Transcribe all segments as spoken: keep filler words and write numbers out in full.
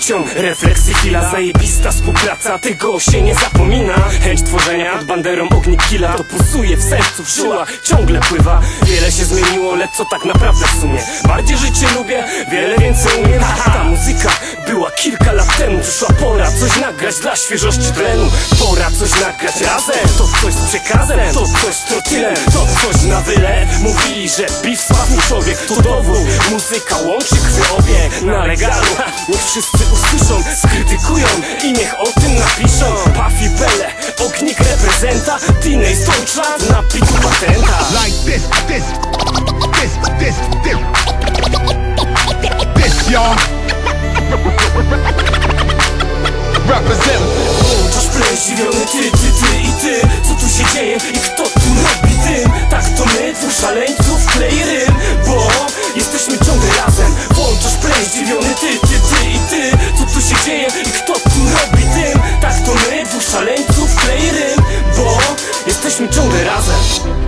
pociąg, refleksy, chwila, zajebista współpraca, tego się nie zapomina. Chęć tworzenia pod banderą ognik killa, to pulsuje w sercu, w żyłach, ciągle pływa. Wiele się zmieniło, lecz co tak naprawdę w sumie? Bardziej życie lubię, wiele więcej umiem. Ta muzyka była kilka lat temu, przyszła pora coś nagrać dla świeżości tlenu. Pora coś nagrać razem, to coś z przekazem, to coś z trotylem, to coś na wyle. Mówili, że beef sławny człowiek to dowód, muzyka łączy krwiobieg na legalu. Ha, niech wszyscy usłyszą, skrytykują i niech o tym napiszą. Puffy Belle, ognik reprezenta, Teenage Deutschland na piku patenta. Like this, this, this, this, this, this, y'all. Represent. Włączasz play, zdziwiony ty, ty, ty i ty. Co tu się dzieje i kto tu robi tym? Tak to my, dwóch szaleńców, klej rym, bo jesteśmy ciągle razem. Włączasz play, zdziwiony ty, ty, ty i ty. Co tu się dzieje i kto tu robi tym? Tak to my, dwóch szaleńców, klej rym, bo jesteśmy ciągle razem.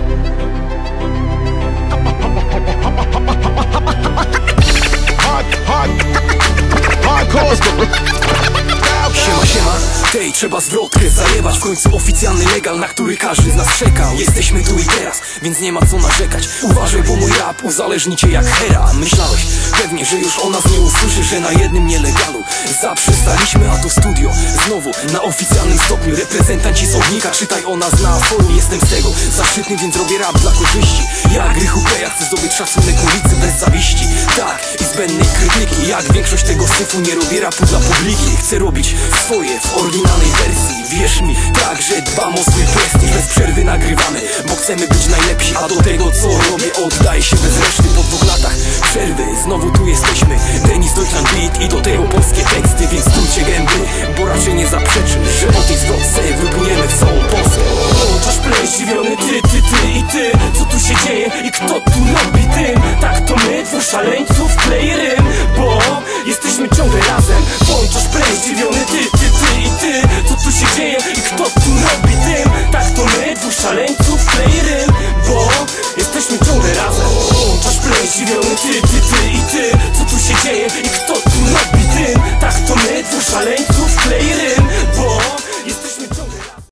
Hard, hard, hardcore. Siema, siema, tej trzeba zwrotkę zajebać. W końcu oficjalny legal, na który każdy z nas czekał. Jesteśmy tu i teraz, więc nie ma co narzekać. Uważaj, bo mój rap uzależni cię jak Hera. Myślałeś pewnie, że już o nas nie usłyszysz, że na jednym nielegalu zaprzestaliśmy, a to studio znowu na oficjalnym stopniu. Reprezentanci z ognika, czytaj o nas na forum. Jestem z tego zaszczytny, więc robię rap dla korzyści. Jak Rychu P, ja chcę zdobyć szacunek ulicy bez zawiści. Tak, i zbędnej krytyki. Jak większość tego syfu nie robię rapu dla publiki. Chcę robić swoje w oryginalnej wersji. Wierz mi, tak, że dbam o swój prestiż. Bez przerwy nagrywamy, bo chcemy być najlepsi. A do tego co robię oddaję się bez reszty. Po dwóch latach przerwy znowu tu jesteśmy. Denis Deutschland beat i do tego polskie teksty. Więc stójcie gęby, bo raczej nie zaprzeczy, że po tej zwrotce wybujemy w całą Polskę. Włączasz play, zdziwiony ty, ty, ty i ty. Co tu się dzieje i kto tu robi tym? Tak to my, dwóch szaleńców, klej rym, bo jesteśmy ciągle razem. Włączasz play, zdziwiony ty, ty, ty i ty. Co tu się dzieje i kto tu robi tym? Tak to my, dwóch szaleńców, klej rym, bo jesteśmy ciągle razem. Włączasz play, zdziwiony ty, ty, ty i ty. Co tu się dzieje i kto tu robi tym? Tak to my, dwóch szaleńców.